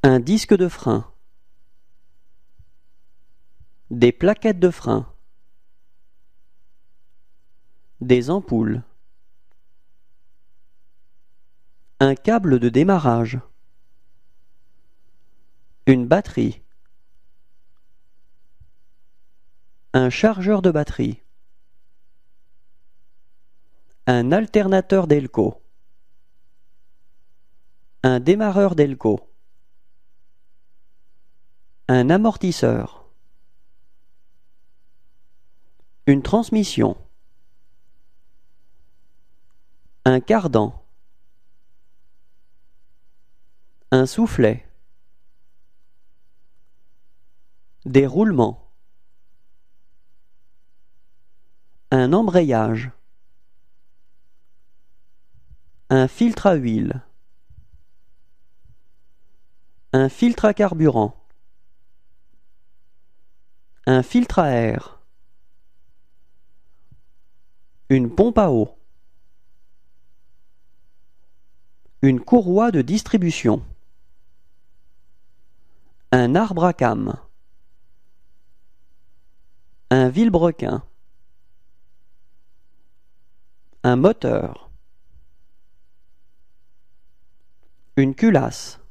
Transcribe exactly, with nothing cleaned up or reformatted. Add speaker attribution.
Speaker 1: Un disque de frein. Des plaquettes de frein. Des ampoules. Un câble de démarrage. Une batterie. Un chargeur de batterie. Un alternateur d'Elco. Un démarreur d'Elco. Un amortisseur. Une transmission. Un cardan. Un soufflet. Des roulements. Un embrayage. Un filtre à huile. Un filtre à carburant. Un filtre à air. Une pompe à eau. Une courroie de distribution. Un arbre à cames. Un vilebrequin. Un moteur. Une culasse.